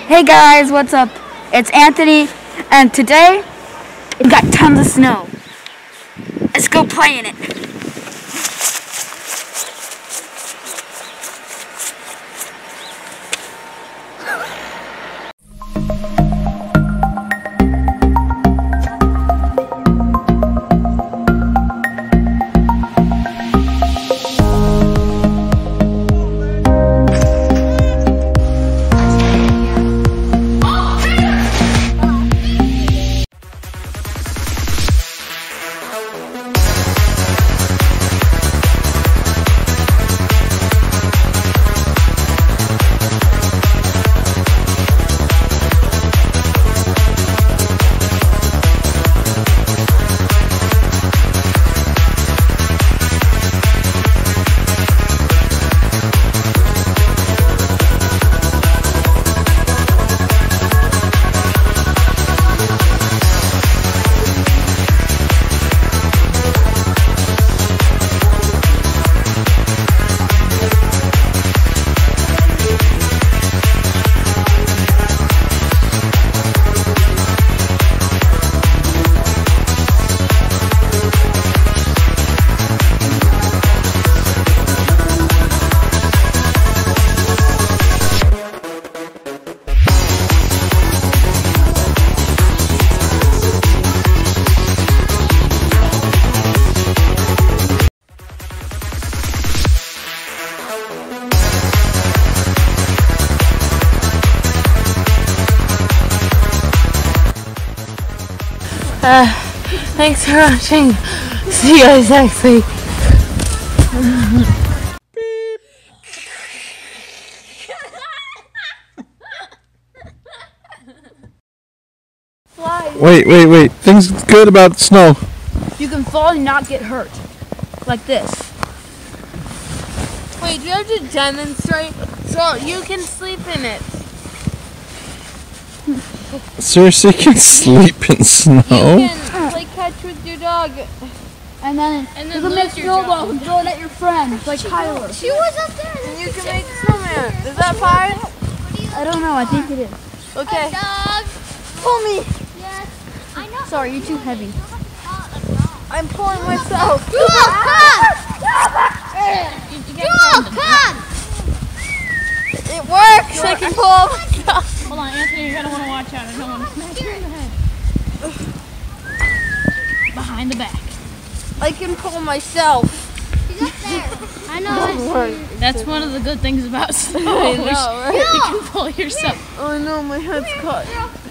Hey guys, what's up? It's Anthony, and today we've got tons of snow. Let's go play in it. Thanks for watching. See you guys next week. Wait. Things good about snow. You can fall and not get hurt. Like this. Wait, do you have to demonstrate? So you can sleep in it. Seriously, you can sleep in snow? You can play catch with your dog. And then you can make snowballs and throw it at your friends, like Kyler. She was up there. And you can make snowman. Is that fine? I don't know, I think it is. Okay. Dog. Pull me. Yes. I know. Sorry, you're too heavy. I'm pulling myself. Come! Come! It works. I can pull myself. Hold on, Anthony, you're gonna want to watch out. I don't want to smash you in the head. Behind the back. I can pull myself. She's up there. I know. That's one of the good things about snow. I know, right? You can pull yourself. Oh no, my head's caught.